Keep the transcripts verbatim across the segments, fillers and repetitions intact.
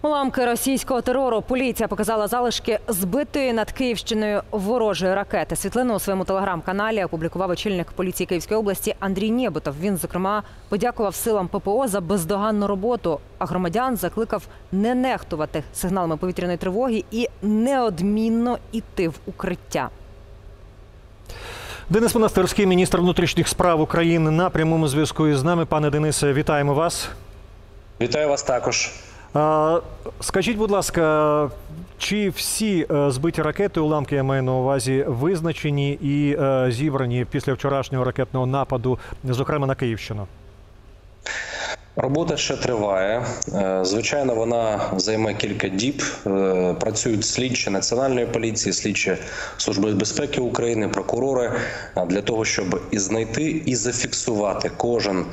Уламки російського терору. Поліція показала залишки збитої над Київщиною ворожої ракети. Світлину у своєму телеграм-каналі опублікував очільник поліції Київської області Андрій Нєбитов. Він, зокрема, подякував силам ППО за бездоганну роботу, а громадян закликав не нехтувати сигналами повітряної тривоги і неодмінно йти в укриття. Денис Монастирський, міністр внутрішніх справ України, на прямому зв'язку із нами. Пане Денисе, вітаємо вас. Вітаю вас також. Скажіть, будь ласка, чи всі збиті ракети, уламки я маю на увазі, визначені і зібрані після вчорашнього ракетного нападу, зокрема на Київщину? Робота ще триває. Звичайно, вона займе кілька діб. Працюють слідчі Національної поліції, слідчі Служби безпеки України, прокурори для того, щоб і знайти, і зафіксувати кожен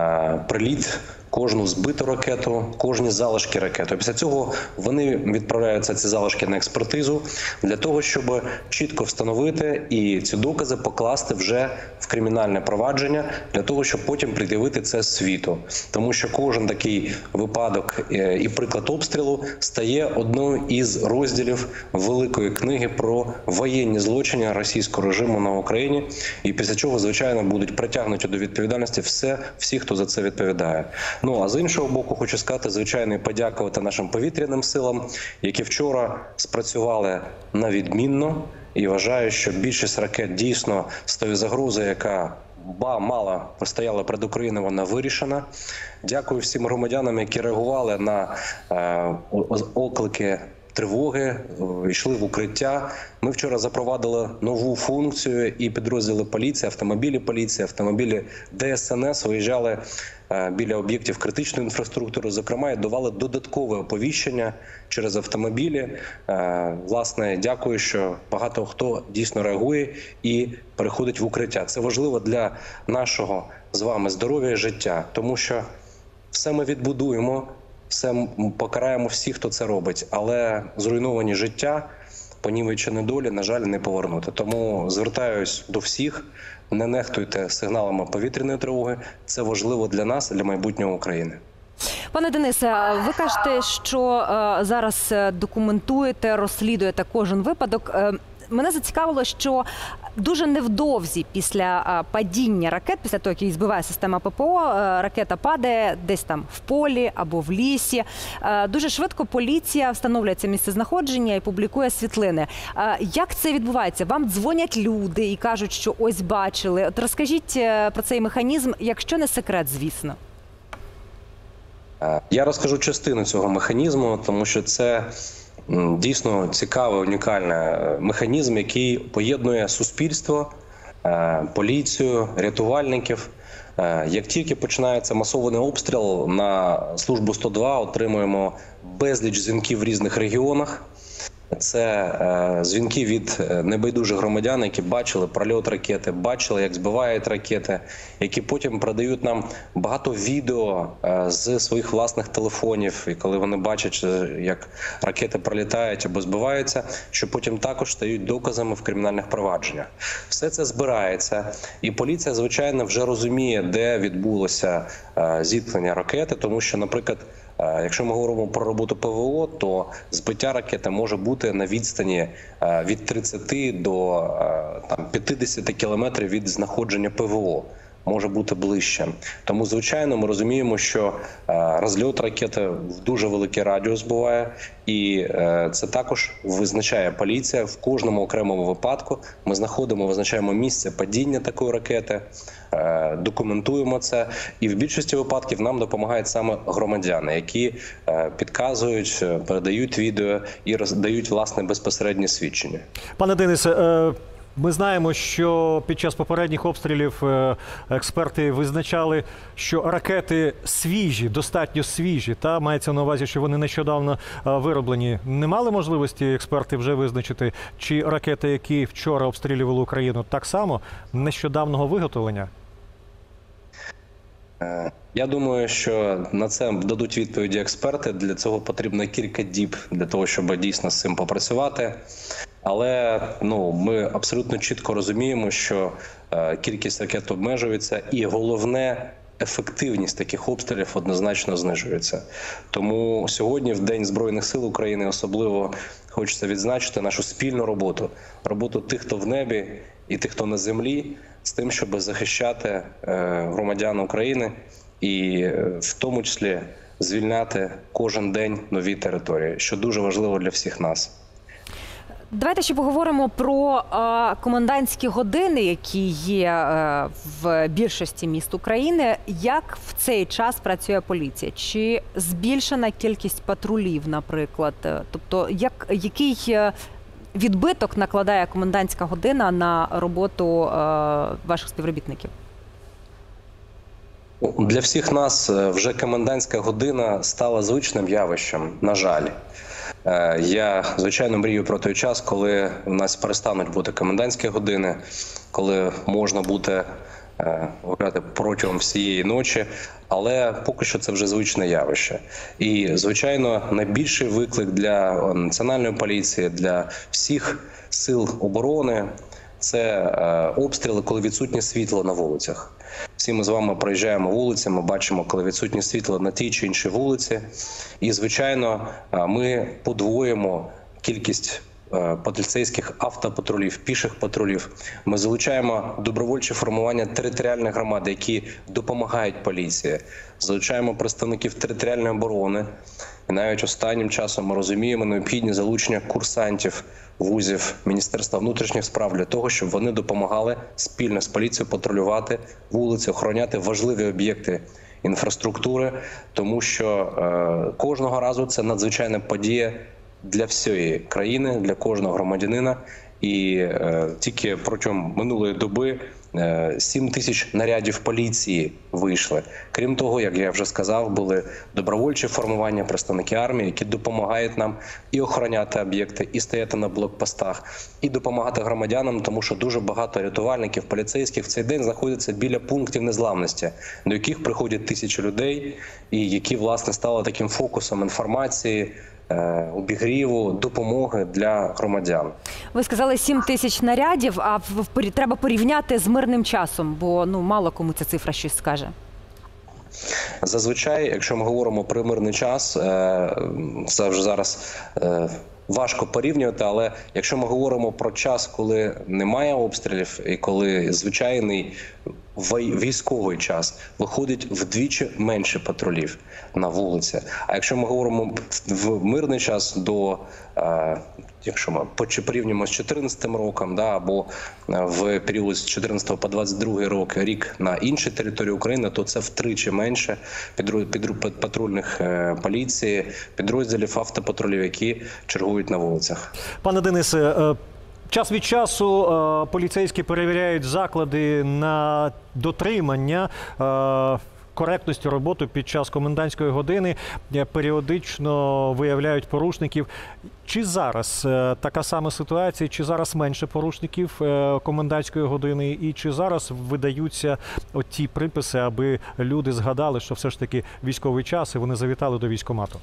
приліт, кожну збиту ракету, кожні залишки ракети. Після цього вони відправляються, ці залишки, на експертизу для того, щоб чітко встановити і ці докази покласти вже в кримінальне провадження, для того, щоб потім пред'явити це світу. Тому що кожен такий випадок і приклад обстрілу стає одною із розділів великої книги про воєнні злочини російського режиму на Україні. І після чого, звичайно, будуть притягнуті до відповідальності все, всі, хто за це відповідає. Ну, а з іншого боку, хочу сказати, звичайно, і подякувати нашим повітряним силам, які вчора спрацювали на відмінно. І вважаю, що більшість ракет дійсно з тої загрози, яка ба мала стояла перед Україною, вона вирішена. Дякую всім громадянам, які реагували на е, оклики тривоги, йшли в укриття. Ми вчора запровадили нову функцію, і підрозділи поліції, автомобілі поліції, автомобілі Де Ес Ен Ес виїжджали біля об'єктів критичної інфраструктури, зокрема, і давали додаткове оповіщення через автомобілі. Власне, дякую, що багато хто дійсно реагує і переходить в укриття. Це важливо для нашого з вами здоров'я і життя, тому що все ми відбудуємо, все покараємо всіх, хто це робить, але зруйновані життя, понівечені долі, на жаль, не повернути. Тому звертаюсь до всіх, не нехтуйте сигналами повітряної тривоги. Це важливо для нас, для майбутнього України. Пане Денисе, ви кажете, що е, зараз документуєте, розслідуєте кожен випадок. Е, Мене зацікавило, що дуже невдовзі після падіння ракет, після того, як її збиває система ППО, ракета падає десь там в полі або в лісі. Дуже швидко поліція встановлює це місцезнаходження і публікує світлини. Як це відбувається? Вам дзвонять люди і кажуть, що ось бачили. От розкажіть про цей механізм, якщо не секрет, звісно. Я розкажу частину цього механізму, тому що це дійсно цікавий, унікальний механізм, який поєднує суспільство, поліцію, рятувальників. Як тільки починається масований обстріл, на службу сто два отримуємо безліч дзвінків в різних регіонах. Це е, дзвінки від небайдужих громадян, які бачили прольот ракети, бачили, як збивають ракети, які потім продають нам багато відео е, з своїх власних телефонів. І коли вони бачать, як ракети пролітають або збиваються, що потім також стають доказами в кримінальних провадженнях. Все це збирається. І поліція, звичайно, вже розуміє, де відбулося е, зіткнення ракети, тому що, наприклад, якщо ми говоримо про роботу ПВО, то збиття ракети може бути на відстані від тридцяти до там, п'ятдесяти кілометрів від знаходження ПВО. Може бути ближче. Тому, звичайно, ми розуміємо, що розльот ракети в дуже великий радіус буває, і це також визначає поліція. В кожному окремому випадку ми знаходимо, визначаємо місце падіння такої ракети, документуємо це, і в більшості випадків нам допомагають саме громадяни, які підказують, передають відео і роздають, власне, безпосередні свідчення. Пане Денисе, ми знаємо, що під час попередніх обстрілів експерти визначали, що ракети свіжі, достатньо свіжі, та мається на увазі, що вони нещодавно вироблені. Не мали можливості експерти вже визначити, чи ракети, які вчора обстрілювали Україну, так само нещодавнього виготовлення? Я думаю, що на це дадуть відповіді експерти. Для цього потрібно кілька діб для того, щоб дійсно з цим попрацювати. Але ну, ми абсолютно чітко розуміємо, що е, кількість ракет обмежується, і головне ефективність таких обстрілів однозначно знижується. Тому сьогодні, в День Збройних сил України, особливо хочеться відзначити нашу спільну роботу. Роботу тих, хто в небі, і тих, хто на землі, з тим, щоб захищати громадян України і в тому числі звільняти кожен день нові території, що дуже важливо для всіх нас. Давайте ще поговоримо про е, комендантські години, які є е, в більшості міст України. Як в цей час працює поліція? Чи збільшена кількість патрулів, наприклад? Тобто, як, який відбиток накладає комендантська година на роботу е, ваших співробітників? Для всіх нас вже комендантська година стала звичним явищем, на жаль. Я, звичайно, мрію про той час, коли у нас перестануть бути комендантські години, коли можна буде гуляти протягом всієї ночі, але поки що це вже звичне явище. І, звичайно, найбільший виклик для Національної поліції, для всіх сил оборони – це обстріли, коли відсутнє світло на вулицях. Всі ми з вами проїжджаємо вулицями, бачимо, коли відсутнє світло на тій чи іншій вулиці. І, звичайно, ми подвоїмо кількість поліцейських автопатрулів, піших патрулів. Ми залучаємо добровольчі формування територіальних громад, які допомагають поліції. Залучаємо представників територіальної оборони. І навіть останнім часом ми розуміємо необхідність залучення курсантів вузів Міністерства внутрішніх справ для того, щоб вони допомагали спільно з поліцією патрулювати вулиці, охороняти важливі об'єкти інфраструктури, тому що е, кожного разу це надзвичайна подія для всієї країни, для кожного громадянина. І е, тільки протягом минулої доби е, сім тисяч нарядів поліції вийшли. Крім того, як я вже сказав, були добровольчі формування, представники армії, які допомагають нам і охороняти об'єкти, і стояти на блокпостах, і допомагати громадянам, тому що дуже багато рятувальників, поліцейських в цей день знаходяться біля пунктів незламності, до яких приходять тисячі людей, і які, власне, стали таким фокусом інформації, обігріву, допомоги для громадян. Ви сказали сім тисяч нарядів, а в, в, треба порівняти з мирним часом, бо ну мало кому ця цифра щось скаже. Зазвичай, якщо ми говоримо про мирний час, це вже зараз важко порівнювати, але якщо ми говоримо про час, коли немає обстрілів і коли звичайний військовий час, виходить вдвічі менше патрулів на вулиці. А якщо ми говоримо в мирний час, до, якщо ми порівнюємо з чотирнадцятим роком, да, або в період з чотирнадцятого по двадцять другий рок, рік на іншій території України, то це втричі менше патрульних поліції, підрозділів автопатрулів, які чергують на вулицях. Пане Денисе, час від часу е, поліцейські перевіряють заклади на дотримання е, коректності роботи під час комендантської години, періодично виявляють порушників. Чи зараз е, така сама ситуація, чи зараз менше порушників е, комендантської години, і чи зараз видаються от ті приписи, аби люди згадали, що все ж таки військовий час і вони завітали до військкомату?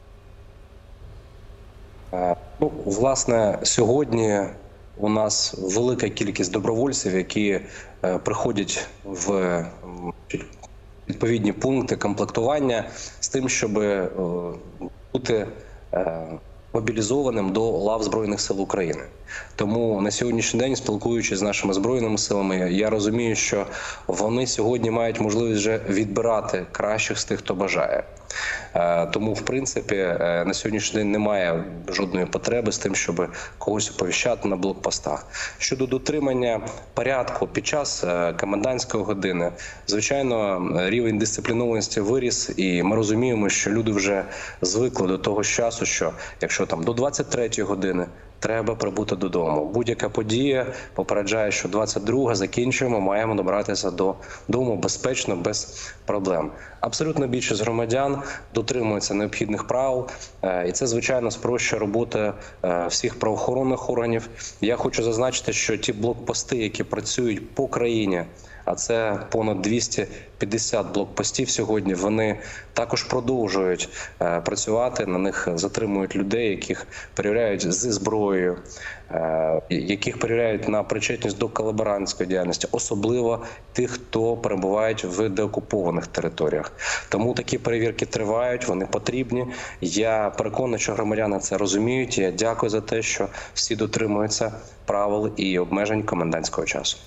Ну, власне, сьогодні у нас велика кількість добровольців, які е, приходять в відповідні пункти комплектування з тим, щоб е, бути е, мобілізованим до лав Збройних сил України. Тому на сьогоднішній день, спілкуючись з нашими Збройними силами, я розумію, що вони сьогодні мають можливість вже відбирати кращих з тих, хто бажає. Тому, в принципі, на сьогоднішній день немає жодної потреби з тим, щоб когось оповіщати на блокпостах. Щодо дотримання порядку під час комендантської години, звичайно, рівень дисциплінованості виріс, і ми розуміємо, що люди вже звикли до того часу, що якщо там до двадцять третьої години треба прибути додому. Будь-яка подія попереджає, що двадцять друга закінчуємо, маємо добратися додому безпечно, без проблем. Абсолютно більшість громадян дотримуються необхідних правил, і це, звичайно, спрощує роботу всіх правоохоронних органів. Я хочу зазначити, що ті блокпости, які працюють по країні, а це понад двісті п'ятдесят блокпостів сьогодні. Вони також продовжують працювати, на них затримують людей, яких перевіряють зі зброєю, яких перевіряють на причетність до колаборантської діяльності, особливо тих, хто перебувають в деокупованих територіях. Тому такі перевірки тривають, вони потрібні. Я переконаний, що громадяни це розуміють. Я дякую за те, що всі дотримуються правил і обмежень комендантського часу.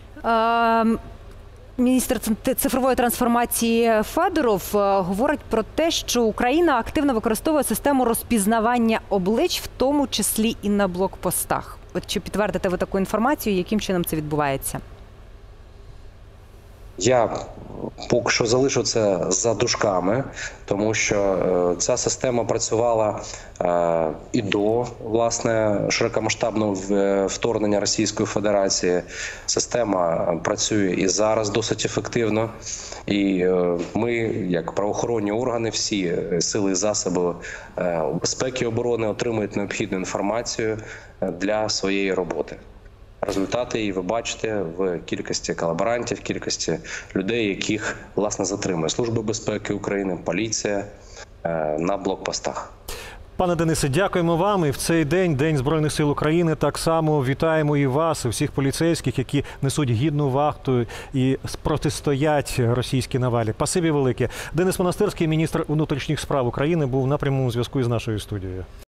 Міністр цифрової трансформації Федоров говорить про те, що Україна активно використовує систему розпізнавання облич, в тому числі і на блокпостах. От чи підтвердите ви таку інформацію, яким чином це відбувається? Я поки що залишу це за дужками, тому що ця система працювала і до, власне, широкомасштабного вторгнення Російської Федерації. Система працює і зараз досить ефективно. І ми, як правоохоронні органи, всі сили і засоби безпеки і оборони отримують необхідну інформацію для своєї роботи. Результати її ви бачите в кількості колаборантів, в кількості людей, яких, власне, затримує Служба безпеки України, поліція на блокпостах. Пане Денисе, дякуємо вам. І в цей день, День Збройних сил України, так само вітаємо і вас, і всіх поліцейських, які несуть гідну вахту і протистоять російській навалі. Спасибі велике. Денис Монастирський, міністр внутрішніх справ України, був на прямому зв'язку із нашою студією.